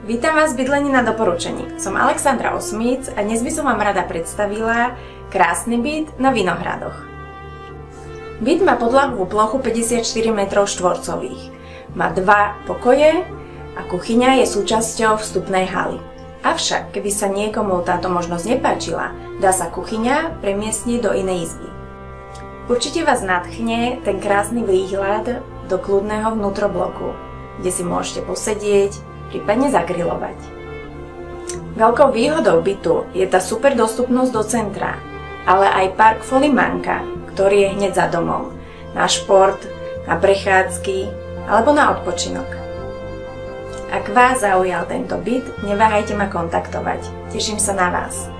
Vítam vás v bydlení na doporučení. Som Alexandra Osmíc a dnes by som vám rada predstavila krásny byt na Vinohradoch. Byt má podlahovú plochu 54 m2. Má 2 pokoje a kuchyňa je súčasťou vstupnej haly. Avšak, keby sa niekomu táto možnosť nepáčila, dá sa kuchyňa premiestniť do inej izby. Určite vás nadchne ten krásny výhľad do kľudného vnútrobloku, kde si môžete posedieť, prípadne zagrilovať. Veľkou výhodou bytu je tá super dostupnosť do centra, ale aj park Folimanka, ktorý je hneď za domom, na šport, na prechádzky alebo na odpočinok. Ak vás zaujal tento byt, neváhajte ma kontaktovať. Teším sa na vás.